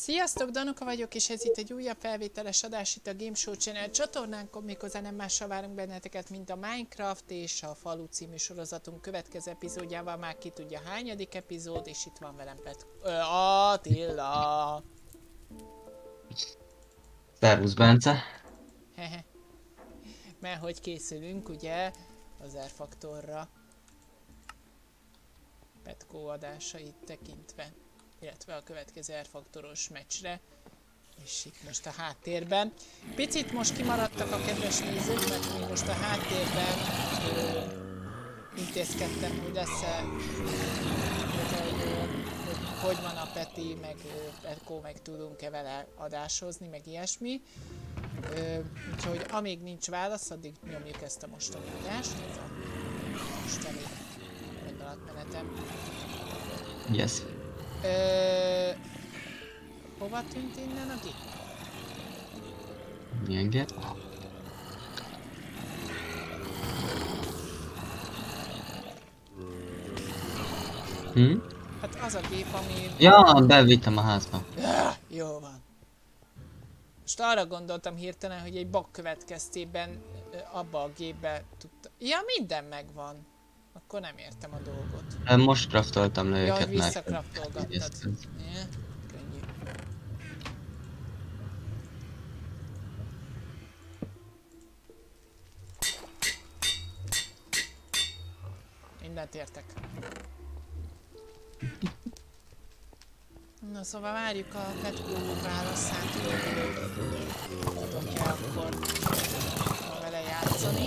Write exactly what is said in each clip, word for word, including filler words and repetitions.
Sziasztok, Danuka vagyok, és ez itt egy újabb felvételes adás itt a Game Show Channel csatornánkon, méghozzá nem mással várunk benneteket, mint a Minecraft és a Falu című sorozatunk következő epizódjával, már ki tudja hányadik epizód, és itt van velem Pet... Ö, Attila! Szervusz, Bence! Hehe. Mert hogy készülünk, ugye, az R-faktorra. Petco adásait tekintve, illetve a következő R-faktoros meccsre, és itt most a háttérben. Picit most kimaradtak a kedves nézők, mert mi most a háttérben ö, intézkedtem, hogy lesz-e, hogy, hogy, hogy van a Peti, meg Petco, meg tudunk-e vele adásozni, meg ilyesmi. Ö, úgyhogy amíg nincs válasz, addig nyomjuk ezt a mostani adást, ez a mostani gondolatmenetem. Yes. Ö... Hova tűnt innen a gép? Milyen gép? Hm? Hát az a gép, ami... Ja, bevittem a házba. Ja, jó van. Most arra gondoltam hirtelen, hogy egy bug következtében abba a gépbe tudta... Ja, minden megvan. Akkor nem értem a dolgot. Most craftoltam le Ja, őket, hogy mert... visszakraftolgattad. Ja, könnyű. Mindent értek. Na szóval várjuk a Petco válaszát, hogy tudok-e akkor vele játszani.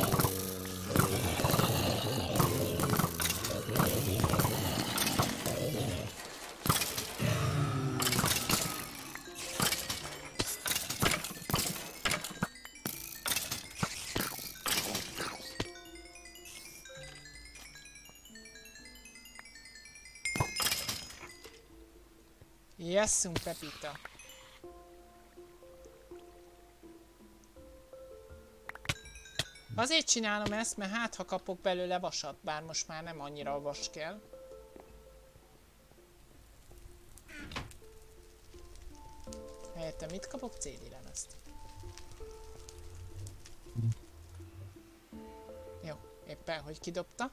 Jesszünk, Pepita! Azért csinálom ezt, mert hát ha kapok belőle vasat, bár most már nem annyira a vas kell. Helyette mit kapok? cé dé lemezt. Jó, éppen hogy kidobta.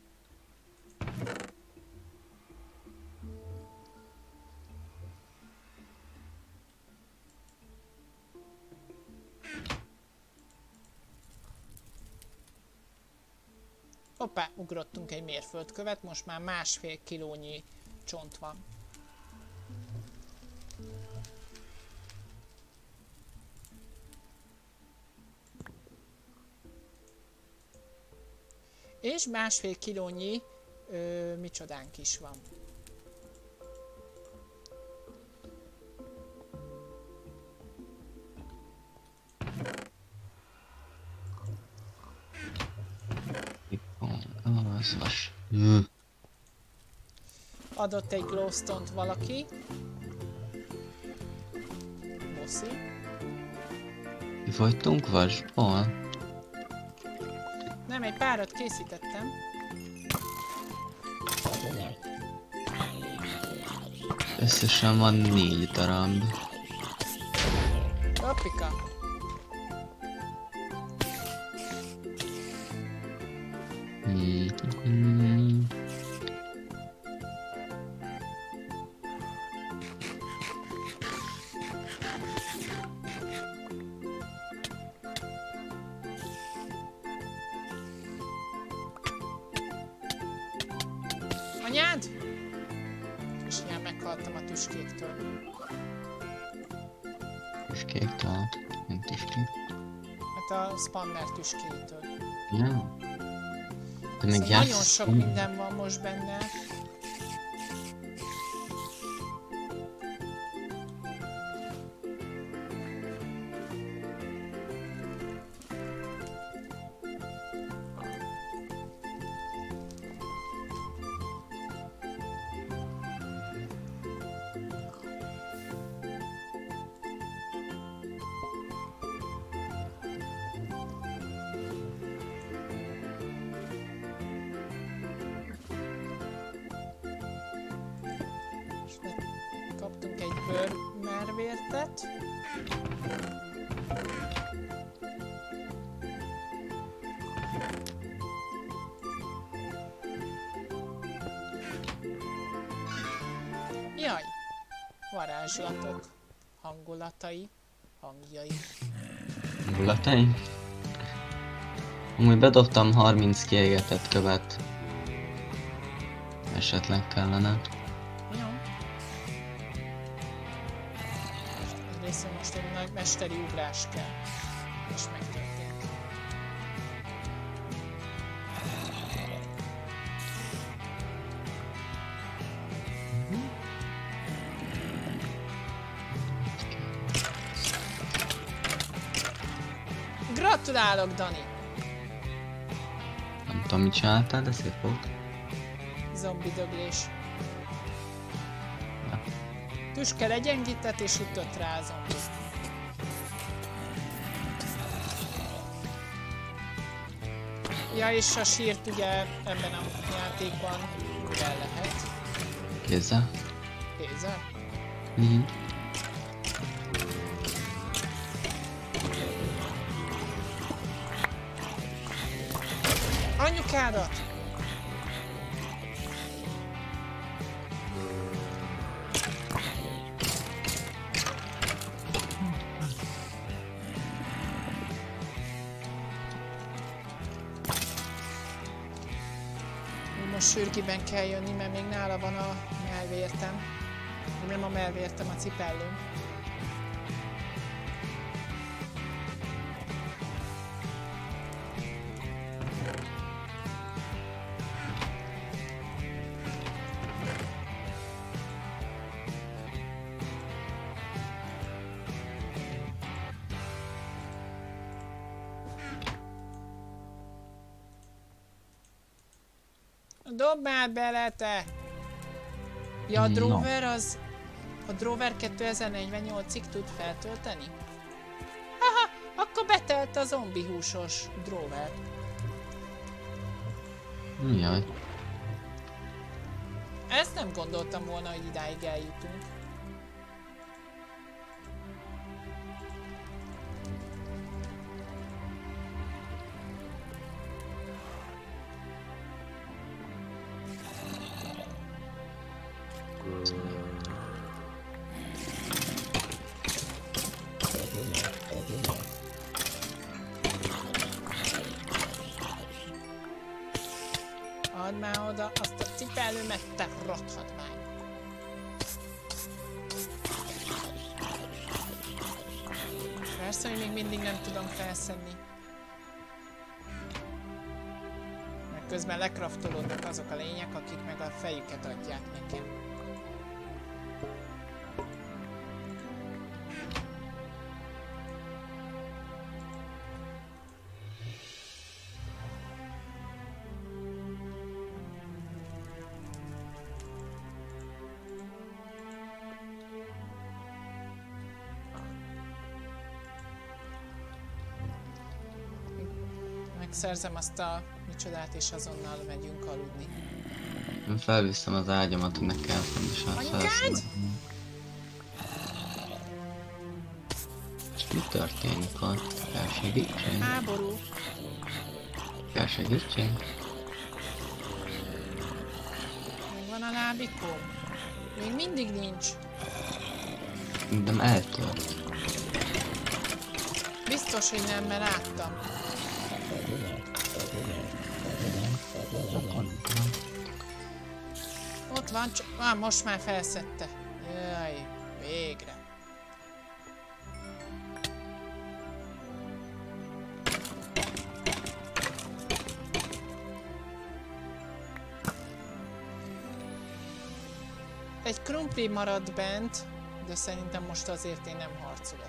Hoppá, ugrottunk egy mérföldkövet, most már másfél kilónyi csont van. És másfél kilónyi ö, micsodánk is van. Az vas. Adott egy glowstone-t valaki. Bossi. Kifogytunk vasból? Nem, egy párat készítettem. Összesen van négy darab. Hoppika. Hmm. Anyád? És ilyen meghaltam a tüskéktől. Tüskéktől? Nem tüskék? Hát a spammer tüskétől. Ja. De Szóval még jársz... nagyon sok minden van most benne. kaptunk egy bőrmermet. melvértet. Jaj! Varázslatok, hangulatai, hangjai. Hangulataim? Amúgy bedobtam harminc kiégetett követ. Esetleg kellene. Jó. Egyrészt most egy nagy mesteri ugrás kell. És megtörtént. Gratulálok, Dani! Nem tudom, mit csináltál, de szép volt. Zombi döglés. Ja. Tüske legyengített és ütött rá a zombi. Ja, és a sírt ugye ebben a játékban el lehet. Kézzel? Kézzel? Mhm. Anyukádat! Most sürgiben kell jönni, mert még nála van a melvértem. Nem a melvértem, a cipellőm. Dobd már bele, te! Ja, a No. Drover az... A Drover kétezer-negyvennyolcig tud feltölteni? Haha, akkor betelt a zombi húsos Drover. Jaj. Ezt nem gondoltam volna, hogy idáig eljutunk. Add már oda azt a cipelőmet, te rothadvány! Persze, hogy még mindig nem tudom felszedni. Mert közben lekraftolódnak azok a lények, akik meg a fejüket adják nekem. Megszerzem azt a micsodát, és azonnal megyünk aludni. Én felviszem az ágyamat, hogy ne kell fontosan Anyukád? felszedni. És mi történik ott? Kell segítség? Háború. Kell segítség? Még van a lábikóm? Még mindig nincs. De eltölt. Biztos, hogy nem, mert láttam. Ott van, csak... Ah, most már felszedte. Jaj, végre. Egy krumpli maradt bent, de szerintem most azért én nem harcolok.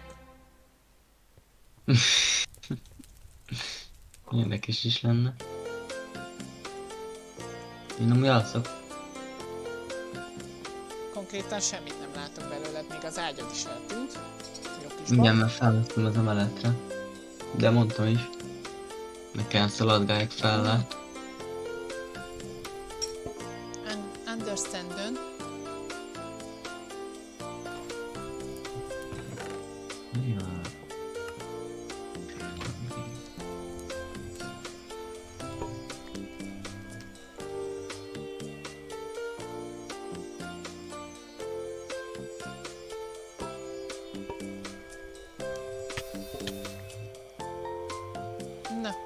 Érdekes is lenne. Én nem játszok. Konkrétan semmit nem látok belőled, még az ágyad is eltűnt. Jó kis Igen, bab. mert felvettem az emeletre. De mondtam is. Meg kell szaladgálják fel le. Un understandön.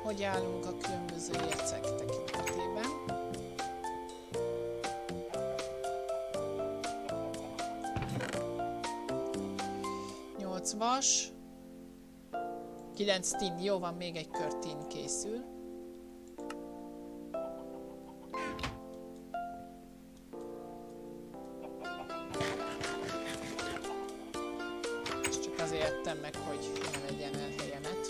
hogy állunk a különböző ércek tekintetében. nyolc vas, kilenc tin, jó van, még egy kör tin készül. És csak azért ettem meg, hogy ne vegyen el helyemet.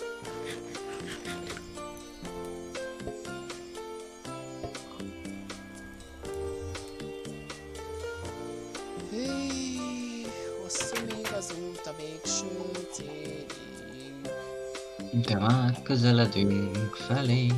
Hé, hosszú még az út a végső célig. De már közeledünk felé.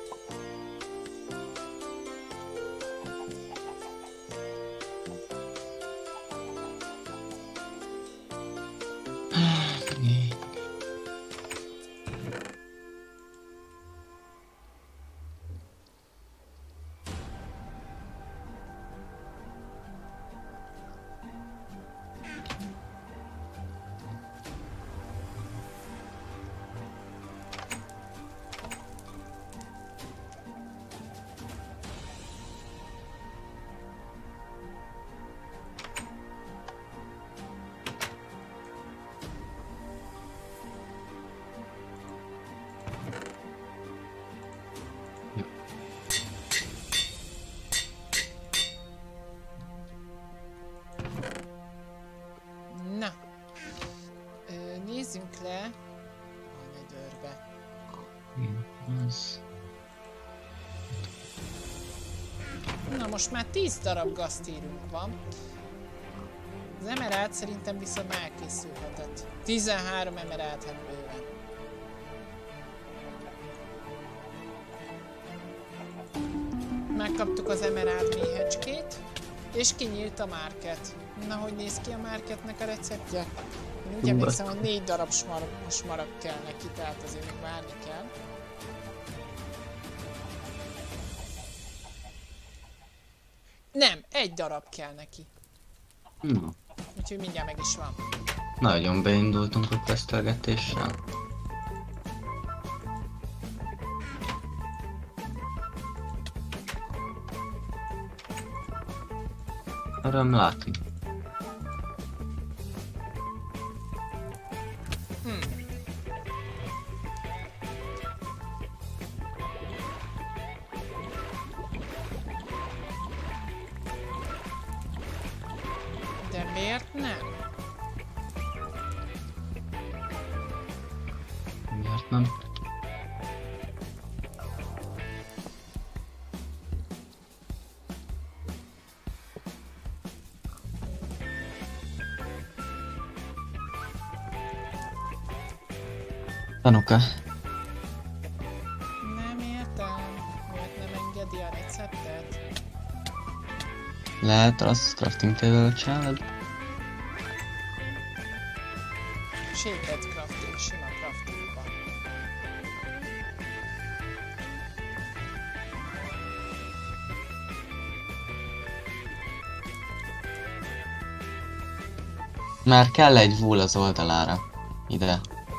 Na, Ö, nézzünk le a nedőrbe. Az. Na most már tíz darab gaztírunk van. Az emerált szerintem viszont már elkészülhetett. tizenhárom emerált, hát bőven. Megkaptuk az emerált méhecskét, és kinyílt a market. Na, hogy néz ki a marketnek a receptje? Én úgy emlékszem, hogy négy darab smarag, smarag kell neki, tehát azért még várni kell. Nem, egy darab kell neki. Na, Úgyhogy mindjárt meg is van. nagyon beindultunk a tesztelgetéssel. Öröm látni. Hmm. De miért nem? Miért nem? Tanuka, Nem értem. Miért nem engedi a receptet? lehet az crafting table csinálod? Shaded crafting, sima craftingban. Már kell egy wool az oldalára. Ide.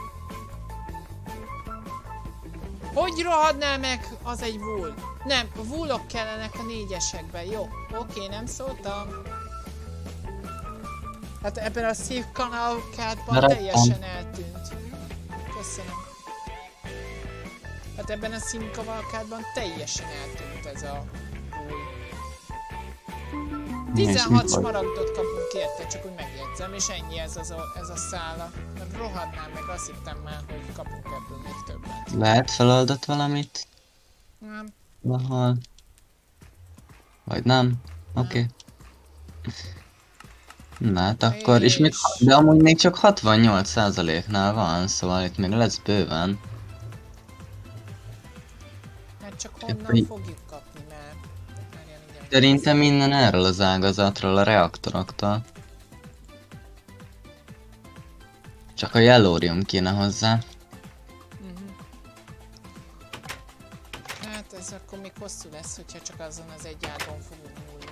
Hogy rohadnál meg? Az egy wool. Nem, woolok kellenek a négyesekben. Jó, oké, nem szóltam. Hát ebben a szívkanálkádban Maradtam. teljesen eltűnt. Köszönöm. Hát ebben a színkavalkádban teljesen eltűnt ez a wool. tizenhat smaragdot kapunk érte, csak úgy megjegyzem, és ennyi ez, az a, ez a szála. Rohadnál meg, azt hittem már, hogy kapunk ebből még többet. Lehet feloldott valamit? Nem. Valahol? Vagy nem? Oké. Okay. Na hát akkor, és még, de amúgy még csak hatvannyolc százaléknál van, szóval itt még lesz bőven. Hát csak honnan fogjuk kapni, mert... Szerintem innen erről az ágazatról, a reaktoroktól. Csak a yellorium kéne hozzá. Uh-huh. Hát ez akkor még hosszú lesz, hogyha csak azon az egy ágon fogunk múlni.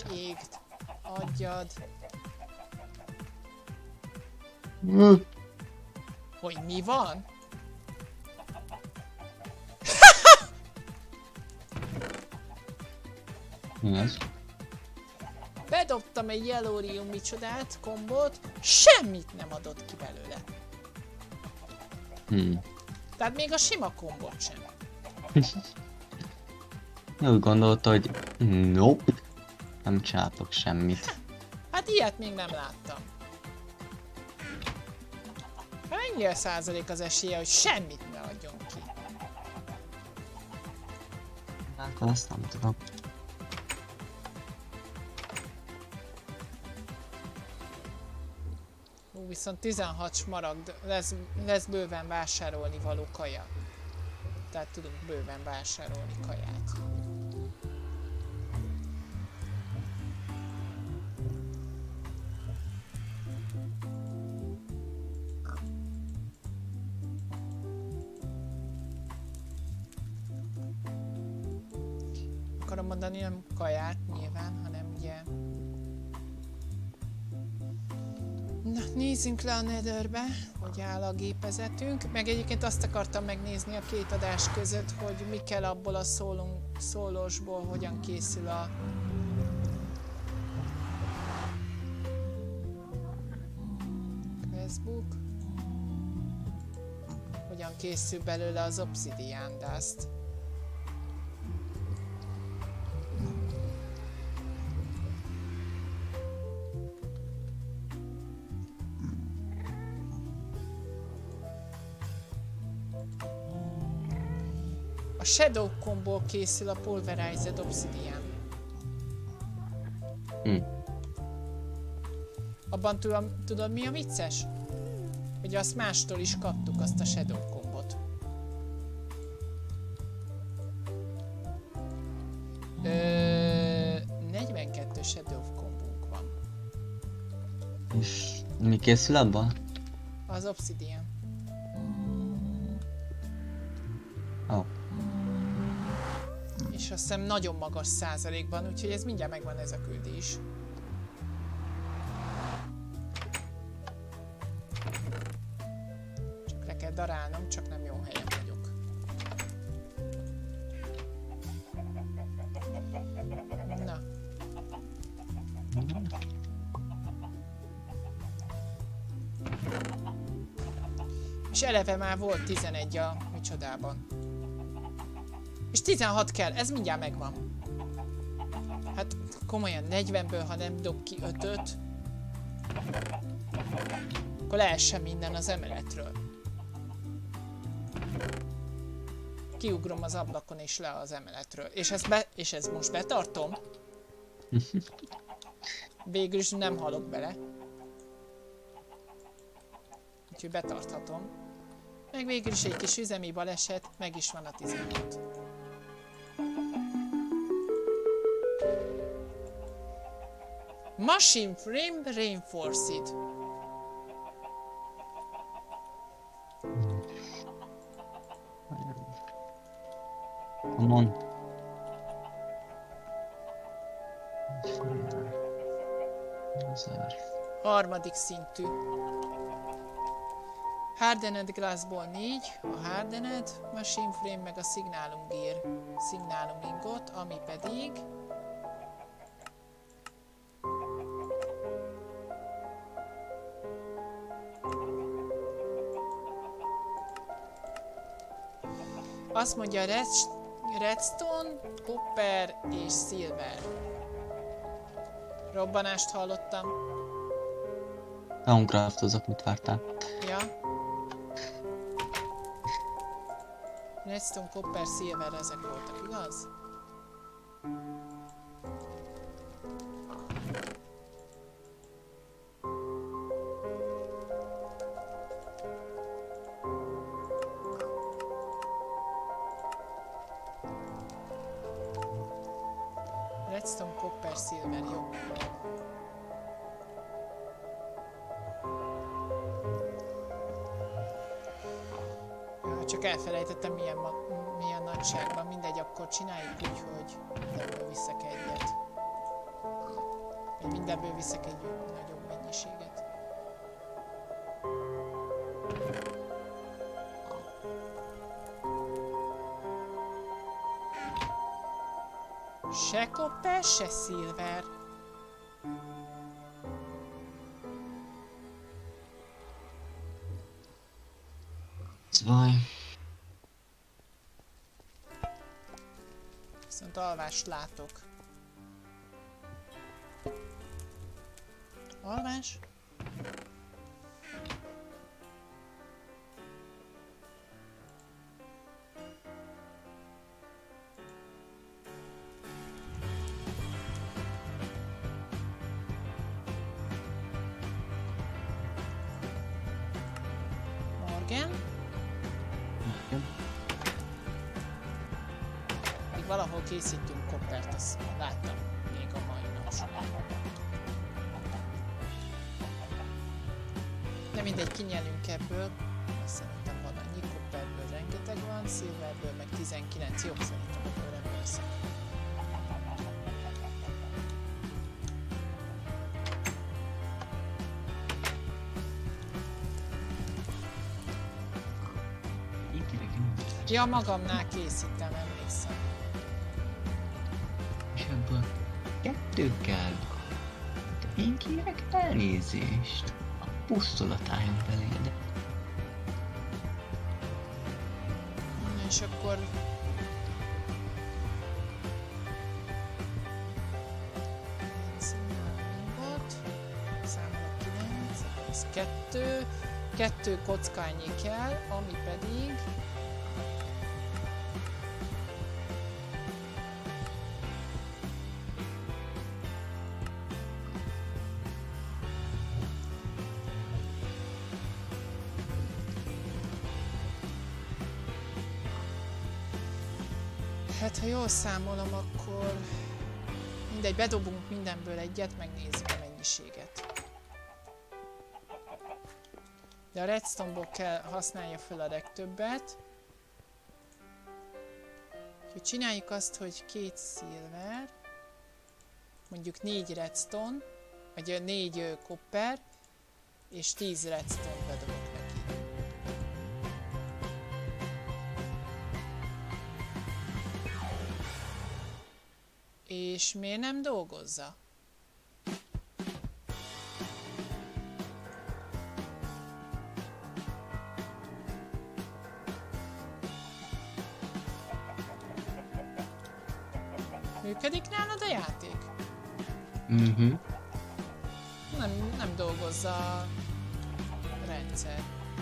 égt, adjad. Mm. Hogy mi van? Mi ez? Bedobtam egy Yellowrium micsodát, kombót, semmit nem adott ki belőle. Hmm. Tehát még a sima kombot sem. Úgy gondolta, hogy nope, nem csináltok semmit. Hát ilyet még nem láttam. Mennyi a százalék az esélye, hogy semmit ne adjon ki? Hát azt nem tudom. Ú, viszont tizenhat smaragd, lesz, lesz bőven vásárolni való kaja. Tehát tudunk bőven vásárolni kaját. Akarom mondani, nem kaját nyilván, hanem ugye... Na, nézzünk le a Netherbe, hogy áll a gépezetünk. Meg egyébként azt akartam megnézni a két adás között, hogy mi kell abból a szólunk, szólósból, hogyan készül a... Questbook. Hogyan készül belőle az Obsidian Dust. A Shadow Combo készül a Pulverized Obsidian. Hm. Abban tudom, tudod mi a vicces? Hogy azt mástól is kaptuk, azt a Shadow Combot. Ö, negyvenkettő Shadow Combunk van. És mi készül abban? Az Obsidian. Oh. És azt hiszem nagyon magas százalékban, úgyhogy ez mindjárt megvan ez a küldés. Csak le kell darálnom, csak nem jó helyen vagyok. Na. És eleve már volt tizenegy a micsodában. És tizenhat kell, ez mindjárt megvan. Hát komolyan negyvenből, ha nem dob ki ötöt, akkor leessen minden az emeletről. Kiugrom az ablakon és le az emeletről. És ezt, be, és ezt most betartom. Végül is nem halok bele. Úgyhogy betarthatom. Meg végül is egy kis üzemi baleset, meg is van a tizenhat. Machine Frame Reinforced. Come on. Harmadik szintű. Hardened Glassból négy, a Hardened Machine Frame meg a Signalum Gear, Signalum Ingot, ami pedig azt mondja Redstone, Copper és Silver. Robbanást hallottam. Downcraftozok, mit vártál? Ja. Redstone, Copper, Silver, ezek voltak, igaz? Redstone, Copper, Silver, jó. Csak elfelejtettem milyen, milyen nagyságban, mindegy, akkor csináljuk úgy, hogy ebből viszek egyet. De mindenből viszek egy nagyobb mennyiséget. Se kopper, se szilver. Zwei. Viszont alvást látok. Alvás? Morgan? Még valahol készítünk koppert, azt láttam még a mai nap során. De mindegy, kinyelünk ebből. Azt szerintem van annyi, kopperből rengeteg van, szilverből meg tizenkilenc, jó, szerintem ebből rendben lesz. Ja, magamnál készítem, emlékszem. És ebből kettő kell. De én kérek elnézést. A pusztulat álljon beléd. És akkor... Számolok kilenc, ez kettő. Kettő kockányi kell, ami pedig... Hát, ha jól számolom, akkor mindegy, bedobunk mindenből egyet, megnézzük a mennyiséget. De a redstone-ból kell használja fel a legtöbbet. Úgyhogy csináljuk azt, hogy két szilver, mondjuk négy redstone, vagy négy copper, és tíz redstone bedobok neki. És miért nem dolgozza? Működik nálad a játék? Mhm. Nem, nem dolgozza a rendszer.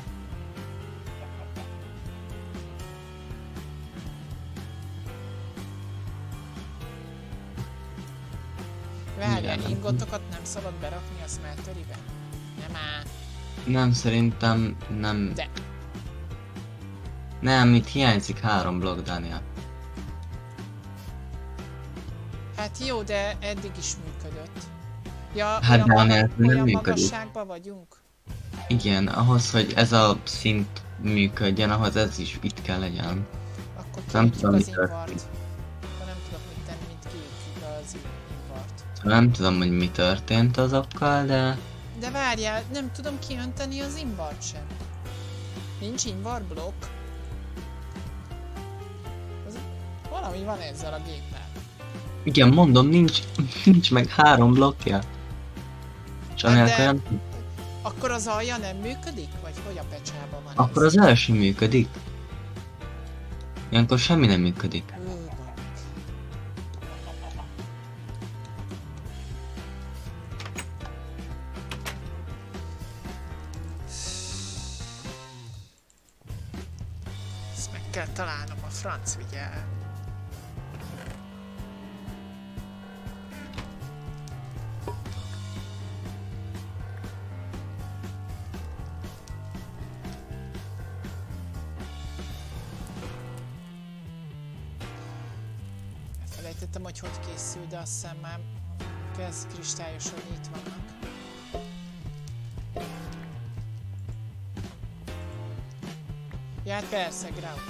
Várjál, ingotokat nem szabad berakni a smelteribe? Nem áll. Nem, szerintem nem. De. Nem, itt hiányzik három blokk, Daniel. Hát jó, de eddig is működött. Ja, Hát olyan, Daniel, maga, nem olyan működik. magasságban vagyunk? Igen, ahhoz, hogy ez a szint működjen, ahhoz ez is itt kell legyen. Akkor Nem kiütjük tudom, az mi invart. történt. Akkor nem tudok mit tenni, mint kiütjük az invart. Nem tudom, hogy mi történt azokkal, de... De várjál, nem tudom kiönteni az invart sem. Nincs invar blokk. Az... Valami van ezzel a géppel. Igen, mondom, nincs, nincs meg három blokkja. És Hát anélkül de- nem... Akkor az alja nem működik? Vagy hogy a pecsában van Akkor ez? az első működik. Ilyenkor semmi nem működik. Hú, banik. Ezt meg kell találnom, a franc vigye el. Elfelejtettem, hogy hogy készül, de azt hiszem már kezd kristályosodni, itt vannak. Ja, hát persze, Grout.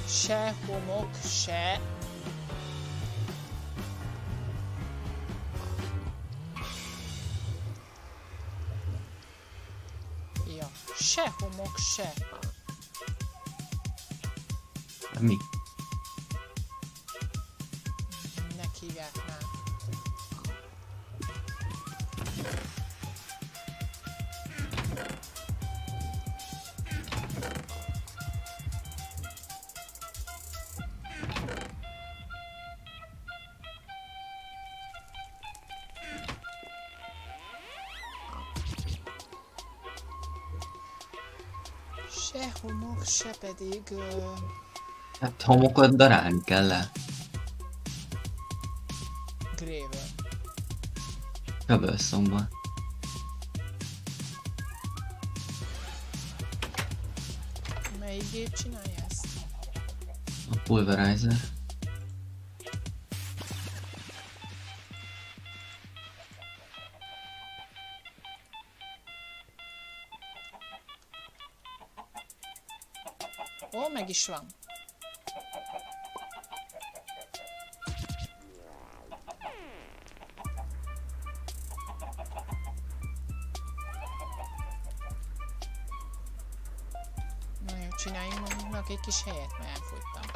Se homok, se... Ja, se homok, se... Mi? Minek hívják már? Se homok, se pedig... Ö... Hát homokot darálni kell le. Gravel. Cobblestone-ban. Melyik gép csinálja ezt? A pulverizer. Ó, meg is van. Na jó, csináljunk magunknak egy kis helyet, mert elfogytam.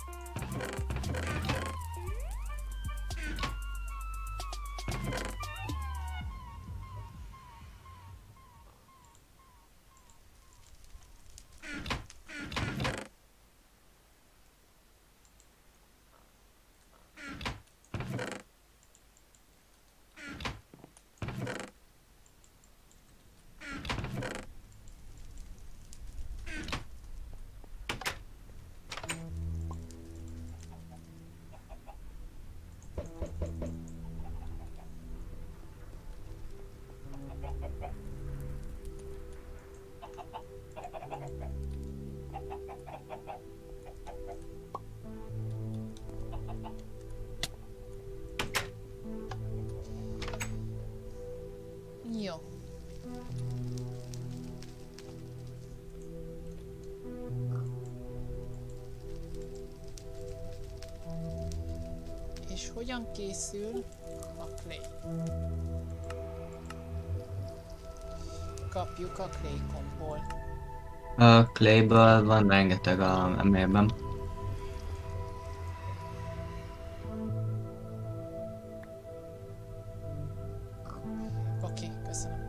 Jó. És hogyan készül a clay? Kapjuk a clay kompból. A clayből van rengeteg a emélben. Oké, köszönöm.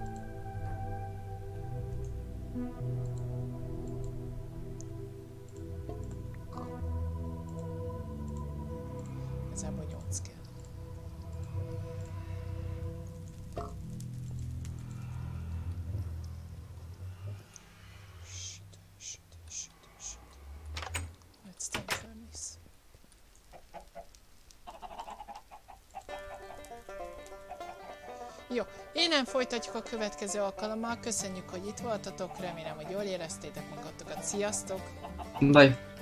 Igazából nyolc kell. Shit, shit, shit, shit. Let's take furnace. Jó, innen folytatjuk a következő alkalommal. Köszönjük, hogy itt voltatok. Remélem, hogy jól éreztétek magatokat. Sziasztok! Bye!